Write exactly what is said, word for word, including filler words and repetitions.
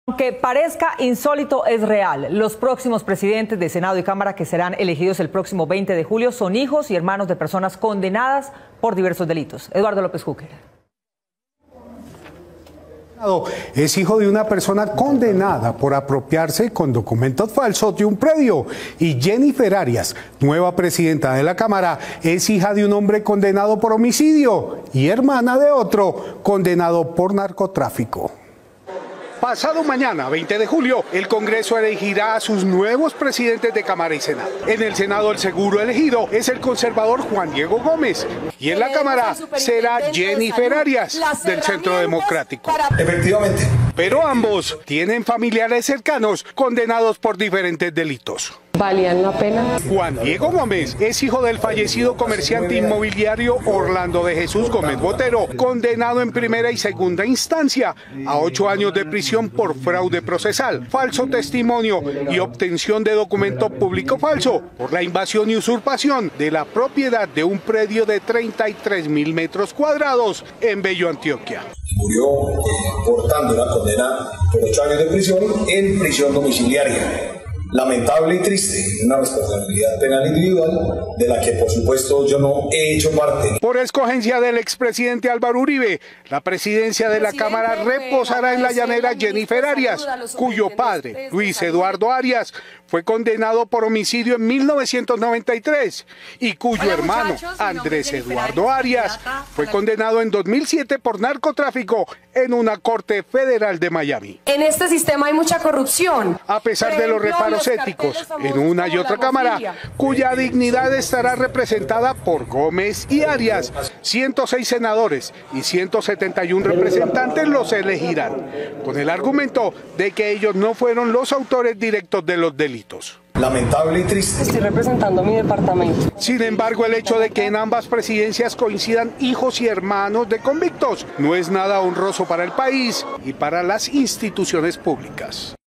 Aunque parezca insólito, es real. Los próximos presidentes de Senado y Cámara que serán elegidos el próximo veinte de julio son hijos y hermanos de personas condenadas por diversos delitos. Eduardo López Júquer. Es hijo de una persona condenada por apropiarse con documentos falsos de un predio. Y Jennifer Arias, nueva presidenta de la Cámara, es hija de un hombre condenado por homicidio y hermana de otro condenado por narcotráfico. Pasado mañana, veinte de julio, el Congreso elegirá a sus nuevos presidentes de Cámara y Senado. En el Senado, el seguro elegido es el conservador Juan Diego Gómez. Y en la Cámara será Jennifer Arias, del Centro Democrático. Efectivamente. Pero ambos tienen familiares cercanos condenados por diferentes delitos. ¿Valían la pena? Juan Diego Gómez es hijo del fallecido comerciante inmobiliario Orlando de Jesús Gómez Botero, condenado en primera y segunda instancia a ocho años de prisión por fraude procesal, falso testimonio y obtención de documento público falso por la invasión y usurpación de la propiedad de un predio de treinta y tres mil metros cuadrados en Bello, Antioquia. Murió eh, portando una condena por ocho años de prisión en prisión domiciliaria. Lamentable y triste, una responsabilidad penal individual de la que por supuesto yo no he hecho parte. Por escogencia del expresidente Álvaro Uribe, la presidencia de la Cámara reposará en la llanera Jennifer Arias, cuyo padre, Luis Eduardo Arias, fue condenado por homicidio en mil novecientos noventa y tres y cuyo hermano, Andrés Eduardo Arias, fue condenado en dos mil siete por narcotráfico en una corte federal de Miami. En este sistema hay mucha corrupción. A pesar de los reparos éticos en una y otra Cámara, cuya dignidad estará representada por Gómez y Arias, ciento seis senadores y ciento setenta y uno representantes los elegirán, con el argumento de que ellos no fueron los autores directos de los delitos. Lamentable y triste. Estoy representando mi departamento. Sin embargo, el hecho de que en ambas presidencias coincidan hijos y hermanos de convictos no es nada honroso para el país y para las instituciones públicas.